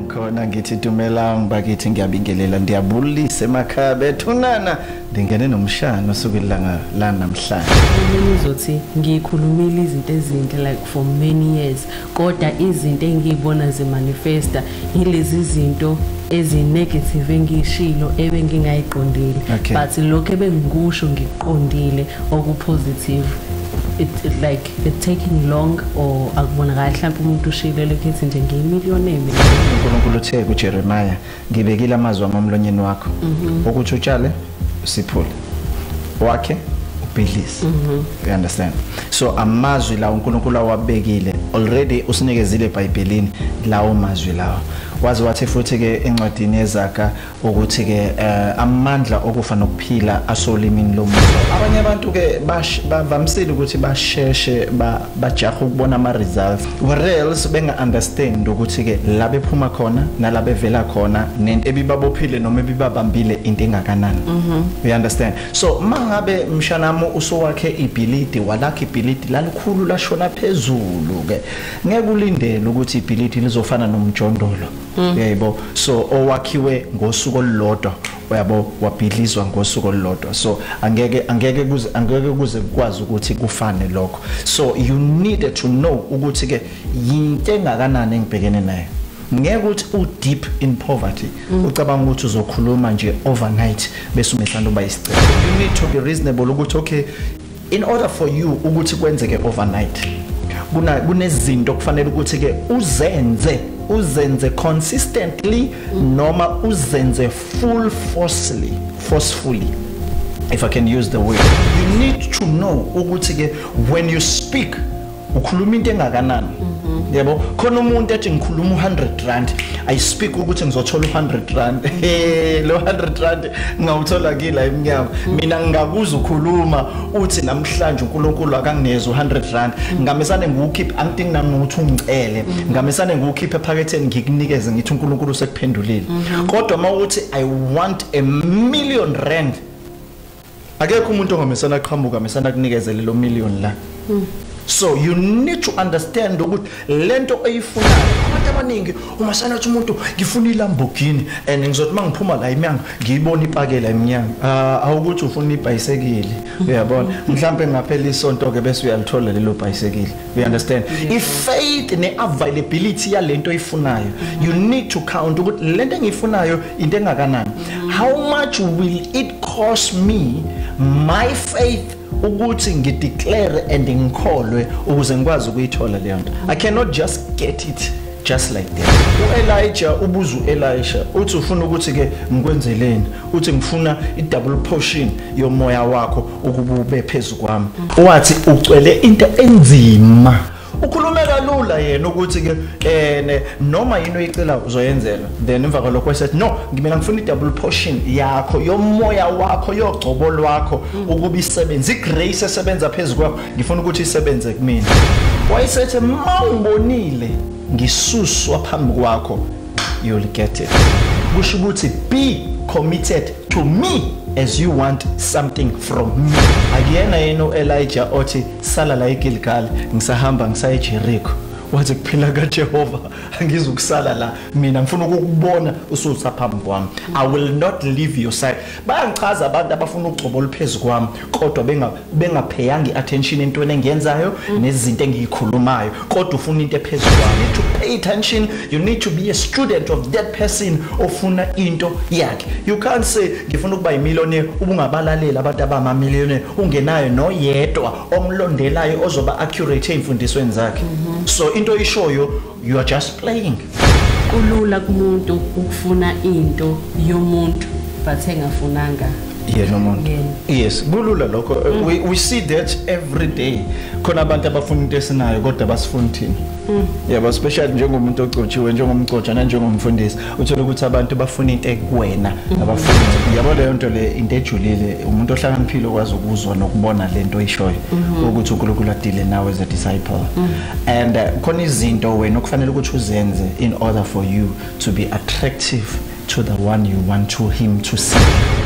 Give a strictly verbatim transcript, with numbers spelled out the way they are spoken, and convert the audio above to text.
khona ngithi Dumelang bakithi ngiyabingelela ndiyabulisa emakhaya bethunana ndingene nomshana osukulanga la namhlanje ngizothi ngikhulumile izinto ezinhle like for many years kodwa izinto engiyibona ze manifesta yilezi zinto ezi negative engishilo ebengingayiqondile but lokho ebengikusho ngiqondile oku positive it, it like it taking long or akubona kahle mhlawumbe umuntu ushilo lekithi nje ngiyimillionaire uNkulunkulu uthe kuJeremiah ngibekile amazwi amamlonyeni wakho ukuthi utshale siphule wakhe ubhidlise you understand so amazwi la uNkulunkulu awabekile already usinikezile eBhayibhelini lawo mazwi lawo wazi wathi futhi ke encwadini yezakha ukuthi ke amandla okufa nokuphila asolimini lomuntu abanye abantu ke bavamisile ukuthi basheshe bajaha ukubona ama results whereas benga understand ukuthi ke la bephuma khona nala bevela khona nento ebibabophile noma ebibabambile into engakanani you understand so mangabe mshanami usowakhe ibhilidi walakha ibhilidi lalikhulu lashona phezulu ke ngeke ulindele ukuthi ibhilidi lizofana nomjondolo yebo so owakhiwe ngosuku olulodwa uyabo wabhidlizwa ngosuku olulodwa so angeke angeke kuze angeke kuze kwazi ukuthi kufane lokho so you need to know ukuthi ke yinto engakanani engibhekene nayo ngeke uthi u deep in poverty ucabanga ukuthi uzokhuluma nje overnight bese umethanda uba isicelo you need to be reasonable ukuthi okay in order for you ukuthi kwenzeke overnight kuna kunezinto kufanele ukuthi ke uzenze uzenze consistently noma uzenze full forcefully forcefully if I can use the word you need to know ukuthi ke when you speak ukhuluma into engakanani yebo khona umuntu ethi ngikhuluma one hundred rand I speak ukuthi ngizothola one hundred rand eh lo one hundred rand ngawuthola kila eminyango mina ngingakuza ukukhuluma uthi namhlanje uNkulunkulu akangineza one hundred rand ngamesane ngikukhipha angithi nangokuthi ungicele ngamesane ngikukhipha ephaketheni ngikunikeze ngithi uNkulunkulu sekuphendulile kodwa mawuthi I want a million rand akekho umuntu ongamesana aqhamuka amesana kunikezele lo million la so you need to understand ukuthi lento eyifunayo abantu abaningi uma sanathi umuntu ngifuna iLamborghini and ngizothi mangiphuma la iminyango ngiyibona ipakela iminyango awukuthi ufuna ibhayisekili uyabona mhlambe ngaphela isonto ke bese uyalithola lelo bhayisekili you understand if faith ne availability yalento eyifunayo you need to count ukuthi lento engiyifunayo into engakanani how much will it cost me my faith ukuthi ngideclare and ngikholwe ukuze ngikwazi ukuyithola leyo nto I cannot just get it just like that uElijah ubuza uElisha uthi ufuna ukuthi ke ngikwenzeleni uthi ngifuna i-double portion yomoya wakho ukubube phezulu kwami wathi ucwele into enzima ukhulume kalula yena ukuthi ke eh noma yini oyicela uzoyenzela then emva kwalokho wasethi no ngimela ngifuna i-double portion yakho yomoya wakho yogcobo lwakho ukuba isebenze igrace esebenza phezulu kwakho ngifuna ukuthi isebenze kumina wayesethi mawubonile ngisuswa phambi kwakho you'll get it kusho ukuthi be committed to me as you want something from me akuyena yena uElijah othi sala la eGilgal ngisahamba ngisaya eJericho wathi kuphila kaJehova angizukusala la mina ngifuna ukukubona usuzaphambi kwami I will not leave your side bayangichaza abantu abafuna ukugcobola phezulu kwami kodwa benga bengapheyanga iattention entweni engiyenzayo nezinto engiyikhulumayo kodwa ufuna into ephezulu kwami to pay attention you need to be a student of that person ofuna into yakhe you can't say ngifuna ukuba yimillionaire ubungabalaleli abantu abama millionaire ungenayo noyedwa omlondelayo ozoba accurate emfundisweni zakhe so into ishoyo you are just playing kulula kumuntu ukufuna into yomuntu but engafunanga yena umuntu yes bulula lokho we we see that every day khona abantu abafuna into esinayo kodwa basifuna thina yebo especially njengomuntu ogcotshiwe njengomgcotsha na njengomfundisi uthola ukuthi abantu bafuna into ekuwena abafuna yabo leyo nto le into ejulile umuntu ohlakaniphile okwazi ukuzwa nokubona lento oyishoyo ukuthi uNkulunkulu adile nawe as a disciple and khona izinto wena okufanele ukuthi uzenze in order for you to be attractive to the one you want to him to see